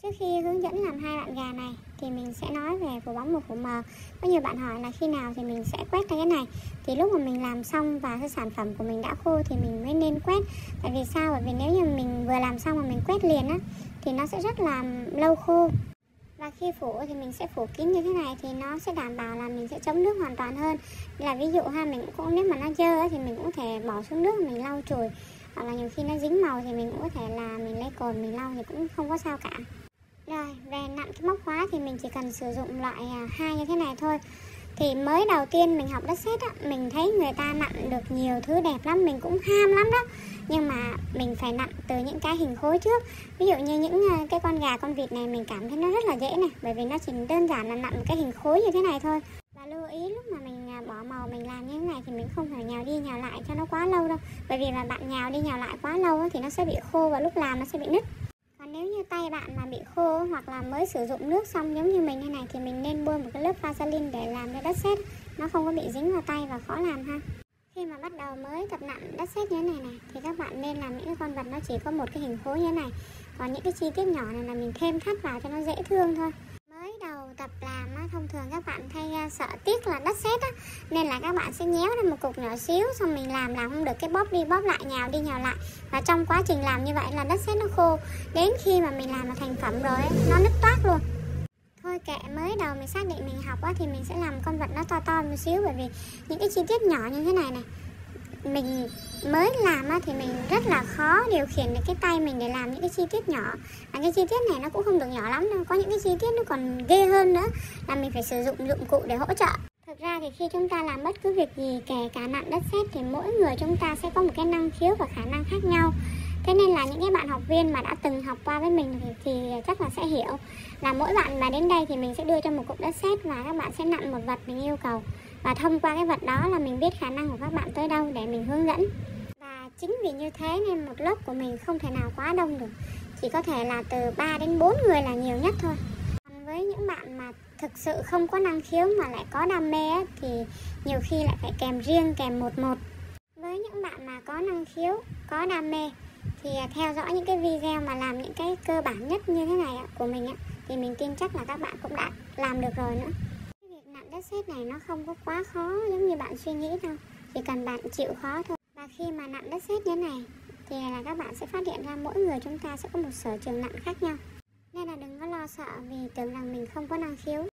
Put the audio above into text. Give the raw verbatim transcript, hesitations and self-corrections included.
Trước khi hướng dẫn làm hai bạn gà này thì mình sẽ nói về phủ bóng và phủ mờ. Có nhiều bạn hỏi là khi nào thì mình sẽ quét ra cái này. Thì lúc mà mình làm xong và cái sản phẩm của mình đã khô thì mình mới nên quét. Tại vì sao? Bởi vì nếu như mình vừa làm xong mà mình quét liền á thì nó sẽ rất là lâu khô. Và khi phủ thì mình sẽ phủ kín như thế này thì nó sẽ đảm bảo là mình sẽ chống nước hoàn toàn hơn. Là ví dụ ha, mình cũng nếu mà nó dơ á, thì mình cũng có thể bỏ xuống nước mình lau chùi. Hoặc là nhiều khi nó dính màu thì mình cũng có thể là mình lấy cồn mình lau thì cũng không có sao cả. Rồi, về nặn cái móc khóa thì mình chỉ cần sử dụng loại hai như thế này thôi. Thì mới đầu tiên mình học đất sét á, mình thấy người ta nặn được nhiều thứ đẹp lắm, mình cũng ham lắm đó. Nhưng mà mình phải nặn từ những cái hình khối trước. Ví dụ như những cái con gà, con vịt này mình cảm thấy nó rất là dễ này. Bởi vì nó chỉ đơn giản là nặn một cái hình khối như thế này thôi. Và lưu ý lúc mà mình bỏ màu mình làm như thế này thì mình không phải nhào đi nhào lại cho nó quá lâu đâu. Bởi vì là bạn nhào đi nhào lại quá lâu thì nó sẽ bị khô và lúc làm nó sẽ bị nứt. Còn nếu như tay bạn mà bị khô hoặc là mới sử dụng nước xong giống như mình như này thì mình nên bôi một cái lớp Vaseline để làm cho đất sét nó không có bị dính vào tay và khó làm ha. Khi mà bắt đầu mới tập nặn đất sét như thế này này thì các bạn nên làm những cái con vật nó chỉ có một cái hình khối như thế này. Còn những cái chi tiết nhỏ này là mình thêm thắt vào cho nó dễ thương thôi. Mới đầu tập làm á, thông thường các bạn hay sợ tiếc là đất sét á, nên là các bạn sẽ nhéo ra một cục nhỏ xíu xong mình làm làm không được cái bóp đi bóp lại, nhào đi nhào lại. Và trong quá trình làm như vậy là đất sét nó khô. Đến khi mà mình làm là thành phẩm rồi ấy, nó nứt toác luôn. Thôi kệ, mới đầu mình xác định mình học á, thì mình sẽ làm con vật nó to to một xíu. Bởi vì những cái chi tiết nhỏ như thế này này mình mới làm á, thì mình rất là khó điều khiển được cái tay mình để làm những cái chi tiết nhỏ. Và cái chi tiết này nó cũng không được nhỏ lắm đâu. Có những cái chi tiết nó còn ghê hơn nữa là mình phải sử dụng dụng cụ để hỗ trợ. Thực ra thì khi chúng ta làm bất cứ việc gì, kể cả nặn đất sét, thì mỗi người chúng ta sẽ có một cái năng khiếu và khả năng khác nhau. Thế nên là những cái bạn học viên mà đã từng học qua với mình thì, thì chắc là sẽ hiểu là mỗi bạn mà đến đây thì mình sẽ đưa cho một cục đất sét và các bạn sẽ nặn một vật mình yêu cầu. Và thông qua cái vật đó là mình biết khả năng của các bạn tới đâu để mình hướng dẫn. Và chính vì như thế nên một lớp của mình không thể nào quá đông được. Chỉ có thể là từ ba đến bốn người là nhiều nhất thôi. Còn với những bạn mà thực sự không có năng khiếu mà lại có đam mê ấy, thì nhiều khi lại phải kèm riêng, kèm một một. Với những bạn mà có năng khiếu, có đam mê thì theo dõi những cái video mà làm những cái cơ bản nhất như thế này của mình thì mình tin chắc là các bạn cũng đã làm được rồi nữa. Cái việc nặn đất sét này nó không có quá khó giống như bạn suy nghĩ đâu. Chỉ cần bạn chịu khó thôi. Và khi mà nặn đất sét như thế này thì là các bạn sẽ phát hiện ra mỗi người chúng ta sẽ có một sở trường nặn khác nhau. Nên là đừng có lo sợ vì tưởng rằng mình không có năng khiếu.